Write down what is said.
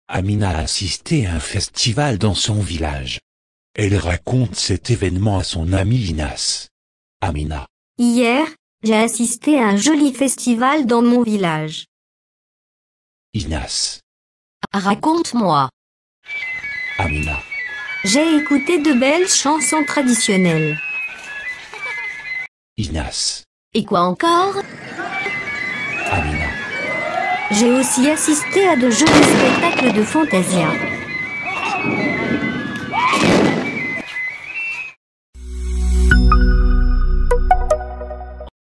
Amina a assisté à un festival dans son village. Elle raconte cet événement à son ami Inas. Amina. Hier, j'ai assisté à un joli festival dans mon village. Inas. Raconte-moi. Amina. J'ai écouté de belles chansons traditionnelles. Inas. Et quoi encore? Amina. J'ai aussi assisté à de jolis spectacles de fantasia.